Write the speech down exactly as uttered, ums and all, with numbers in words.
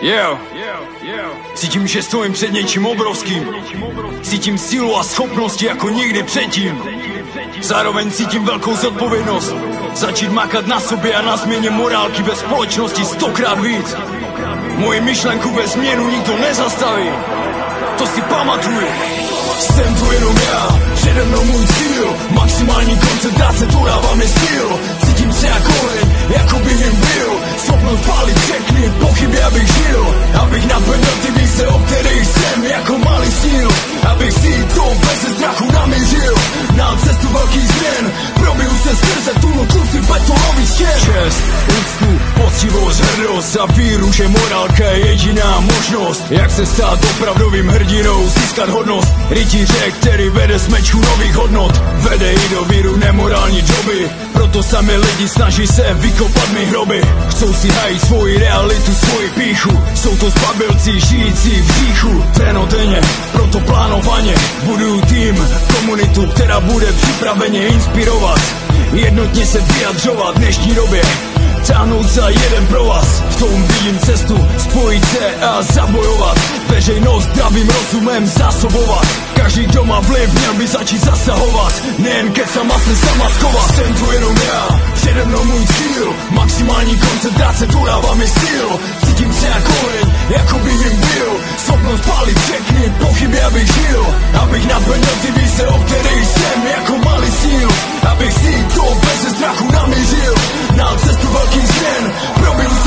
Yeah. Cítím, že stojím před něčím obrovským. Cítím sílu a schopnosti jako nikdy předtím. Zároveň cítím velkou zodpovědnost začít makat na sobě a na změně morálky ve společnosti stokrát víc. Moji myšlenku ve změnu nikdo nezastaví. To si pamatuju. Jsem tu jenom já, přede mnou můj cíl. Maximální koncentrace, to dává mi styl. Cítím se jako len, jako bych jim byl. Schopnost pálit všechny pochyby, abych žil. Abych naplnil ty více, o kterých jsem jako malý snil. Abych si to bez strachu namířil. Na cestu velkých změn, probiju se skrze tu nutnosti betonových stěn. Čest, úctu, poctivost, hrdost a víru, že morálka je jediná možnost. Jak se stát opravdovým hrdinou, získat hodnost rytíře, který vede smečku nových hodnot. Vede i do víru nemorální doby. Proto sami lidi snaží se vykopat mi hroby. Chcou si hajit svoji realitu, svoji píchu. Jsou to zbabilci žijící v říchu. Denodenně, proto plánovaně buduju tým, komunitu, která bude připraveně inspirovat. Jednotně se vyjadřovat v dnešní době, táhnout za jeden pro vás. V tom vidím cestu, spojit se a zabojovat. Veřejnost zdravým rozumem zásobovat. Každý, kdo má vliv, měl by začít zasahovat. Nejen kecama se zamaskovat. Jsem tu jenom já, přede mnou můj cíl. Maximální koncentrace, to dává mi styl. Cítím se jako len, jako bych jim byl. Schopnost pálit všechny pochyby, abych žil. Abych naplnil ty více, o kterých jsem jako malý snil. Abych si to bez strachu namířil. Na cestu velkých změn, probiju